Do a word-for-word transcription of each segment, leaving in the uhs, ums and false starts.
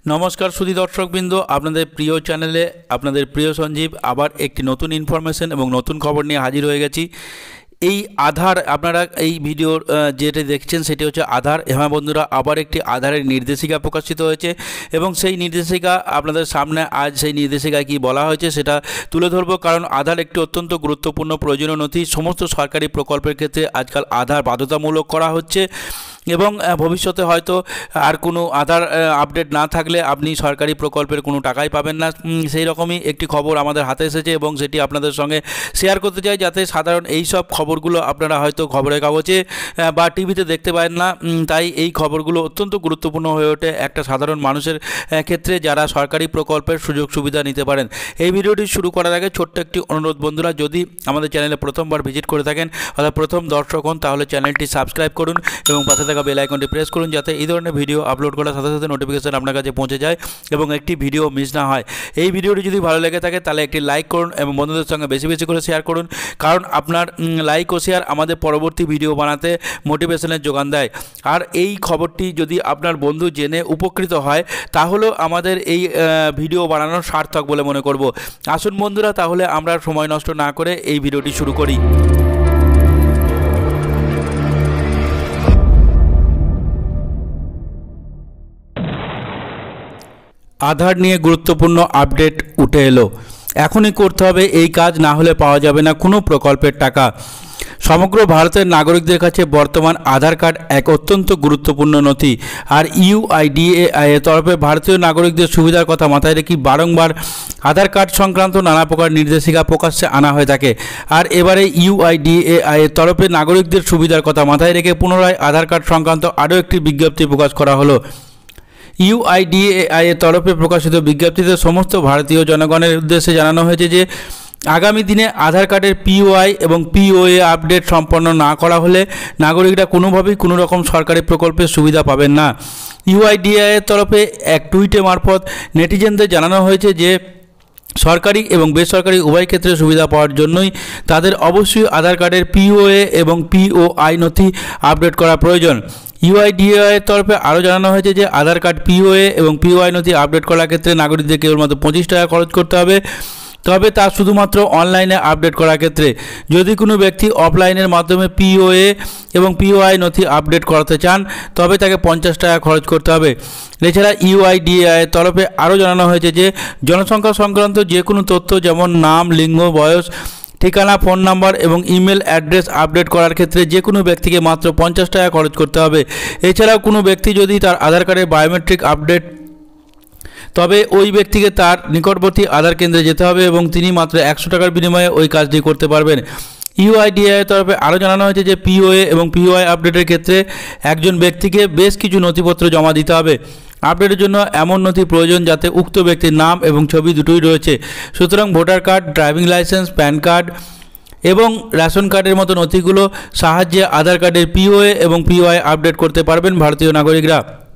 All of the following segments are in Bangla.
नमस्कार सुधी दर्शकबृंद आपनादेर प्रिय चैनेले आपनादेर प्रिय सञ्जीव आबार एकटी नतून इनफरमेशन एबं नतून खबर निये हाजिर हये गेছি। এই আধার আপনারা এই ভিডিওর যেটা দেখছেন সেটি হচ্ছে আধার। হ্যাঁ বন্ধুরা, আবার একটি আধারের নির্দেশিকা প্রকাশিত হয়েছে এবং সেই নির্দেশিকা আপনাদের সামনে আজ সেই নির্দেশিকায় কি বলা হয়েছে সেটা তুলে ধরবো, কারণ আধার একটি অত্যন্ত গুরুত্বপূর্ণ প্রয়োজনীয় নথি। সমস্ত সরকারি প্রকল্পের ক্ষেত্রে আজকাল আধার বাধ্যতামূলক করা হচ্ছে এবং ভবিষ্যতে হয়তো আর কোনো আধার আপডেট না থাকলে আপনি সরকারি প্রকল্পের কোনো টাকাই পাবেন না। সেই রকমই একটি খবর আমাদের হাতে এসেছে এবং সেটি আপনাদের সঙ্গে শেয়ার করতে চাই, যাতে সাধারণ এই সব খবরগুলো আপনারা হয়তো খবরের কাগজে বা টিভিতে দেখতে পারেন না। তাই এই খবরগুলো অত্যন্ত গুরুত্বপূর্ণ হয়ে ওঠে একটা সাধারণ মানুষের ক্ষেত্রে যারা সরকারি প্রকল্পের সুযোগ সুবিধা নিতে পারেন। এই ভিডিওটি শুরু করার আগে ছোট্ট একটি অনুরোধ বন্ধুরা, যদি আমাদের চ্যানেলে প্রথমবার ভিজিট করে থাকেন অর্থাৎ প্রথম দর্শক হন, তাহলে চ্যানেলটি সাবস্ক্রাইব করুন এবং পাশে থাকা বেল আইকনটি প্রেস করুন, যাতে এই ধরনের ভিডিও আপলোড করার সাথে সাথে নোটিফিকেশন আপনার কাছে পৌঁছে যায় এবং একটি ভিডিও মিস না হয়। এই ভিডিওটি যদি ভালো লেগে থাকে তাহলে একটি লাইক করুন এবং বন্ধুদের সঙ্গে বেশি বেশি করে শেয়ার করুন, কারণ আপনার লাইক ও শেয়ার আমাদের পরবর্তী ভিডিও বানাতে মোটিভেশনের যোগান দেয়। আর এই খবরটি যদি আপনার বন্ধু জেনে উপকৃত হয় তাহলেও আমাদের এই ভিডিও বানানোর সার্থক বলে মনে করব। আসুন বন্ধুরা, তাহলে আমরা সময় নষ্ট না করে এই ভিডিওটি শুরু করি। আধার নিয়ে গুরুত্বপূর্ণ আপডেট উঠে এলো। এখনই করতে হবে এই কাজ, না হলে পাওয়া যাবে না কোনো প্রকল্পের টাকা। সমগ্র ভারতের নাগরিকদের কাছে বর্তমান আধার কার্ড এক অত্যন্ত গুরুত্বপূর্ণ নথি। আর ইউআইডিএআই এর তরফে ভারতীয় নাগরিকদের সুবিধার কথা মাথায় রেখে বারংবার আধার কার্ড সংক্রান্ত নানা প্রকার নির্দেশিকা প্রকাশ্যে আনা হয়ে থাকে। আর এবারে ইউআইডিএআই এর তরফে নাগরিকদের সুবিধার কথা মাথায় রেখে পুনরায় আধার কার্ড সংক্রান্ত আরও একটি বিজ্ঞপ্তি প্রকাশ করা হলো। ইউআইডিএআই এর তরফে প্রকাশিত বিজ্ঞপ্তিতে সমস্ত ভারতীয় জনগণের উদ্দেশ্যে জানানো হয়েছে যে আগামী দিনে আধার কার্ডের পিওআই এবং পিওএ আপডেট সম্পন্ন না করা হলে নাগরিকরা কোনোভাবেই কোনো রকম সরকারি প্রকল্পের সুবিধা পাবেন না। ইউআইডিএআই এর তরফে এক টুইটে মারফত নেটিজেনদের জানানো হয়েছে যে সরকারি এবং বেসরকারি উভয় ক্ষেত্রে সুবিধা পাওয়ার জন্যই তাদের অবশ্যই আধার কার্ডের পিওএ এবং পিওআই নথি আপডেট করা প্রয়োজন। ইউআইডিএআই এর তরফে আরও জানানো হয়েছে যে আধার কার্ড পিওএ এবং পিওআই নথি আপডেট করার ক্ষেত্রে নাগরিকদের কেবলমাত্র পঁচিশ টাকা খরচ করতে হবে, তবে তা শুধুমাত্র অনলাইনে আপডেট করার ক্ষেত্রে। যদি কোনো ব্যক্তি অফলাইনের মাধ্যমে পিওএ এবং পিওআই নথি আপডেট করাতে চান তবে তাকে পঞ্চাশ টাকা খরচ করতে হবে। এছাড়া ইউআইডিএআই এর তরফে আরও জানানো হয়েছে যে জনসংখ্যা সংক্রান্ত যে কোনো তথ্য যেমন নাম, লিঙ্গ, বয়স, ঠিকানা, ফোন নাম্বার এবং ইমেল অ্যাড্রেস আপডেট করার ক্ষেত্রে যে কোনো ব্যক্তিকে মাত্র পঞ্চাশ টাকা খরচ করতে হবে। এছাড়াও কোনো ব্যক্তি যদি তার আধার কার্ডের বায়োমেট্রিক আপডেট তবে ওই ব্যক্তিকে তার নিকটবর্তী আধার কেন্দ্রে যেতে হবে এবং তিনি মাত্র একশো টাকার বিনিময়ে ওই কাজটি করতে পারবেন। ইউআইডিএআই এর তরফে আরও জানানো হয়েছে যে পিওএ এবং পিওআই আপডেটের ক্ষেত্রে একজন ব্যক্তিকে বেশ কিছু নথিপত্র জমা দিতে হবে। আপডেটের জন্য এমন নথি প্রয়োজন যাতে উক্ত ব্যক্তির নাম এবং ছবি দুটোই রয়েছে। সুতরাং voter card, driving licence, PAN card এবং রেশন কার্ডের মতো নথিগুলো সাহায্যে আধার কার্ডের পিওএ এবং পিওআই আপডেট করতে পারবেন ভারতীয় নাগরিকরা।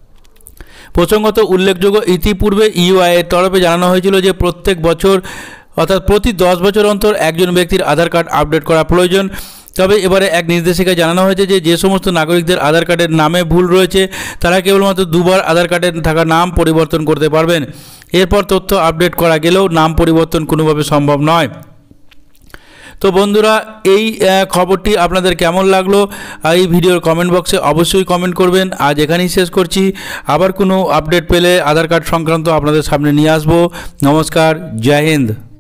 প্রসঙ্গত উল্লেখযোগ্য, ইতিপূর্বে ইউআই এর তরফে জানানো হয়েছিল যে প্রত্যেক বছর অর্থাৎ প্রতি দশ বছর অন্তর একজন ব্যক্তির আধার কার্ড আপডেট করা প্রয়োজন। তবে এবারে এক নির্দেশিকায় জানানো হয়েছে যে যে সমস্ত নাগরিকদের আধার কার্ডের নামে ভুল রয়েছে তারা কেবলমাত্র দুবার আধার কার্ডে থাকা নাম পরিবর্তন করতে পারবেন। এরপর তথ্য আপডেট করা গেলেও নাম পরিবর্তন কোনোভাবে সম্ভব নয়। তো বন্ধুরা, এই খবরটি আপনাদের কেমন লাগলো এই ভিডিওর কমেন্ট বক্সে অবশ্যই কমেন্ট করবেন। আজ এখানেই শেষ করছি, আবার কোনো আপডেট পেলে আধার কার্ড সংক্রান্ত আপনাদের সামনে নিয়ে আসবো। নমস্কার, জয় হিন্দ।